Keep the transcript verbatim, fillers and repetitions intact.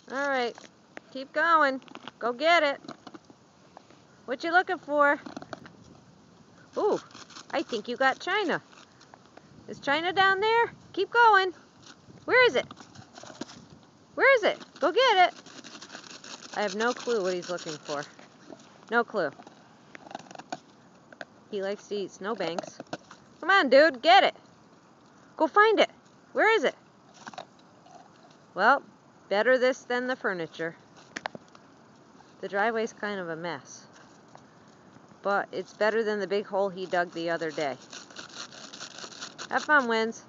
Alright, keep going. Go get it. What you looking for? Ooh, I think you got China. Is China down there? Keep going. Where is it? Where is it? Go get it. I have no clue what he's looking for. No clue. He likes to eat snowbanks. Come on, dude, get it. Go find it. Where is it? Well, better this than the furniture. The driveway's kind of a mess. But it's better than the big hole he dug the other day. Have fun, Wins.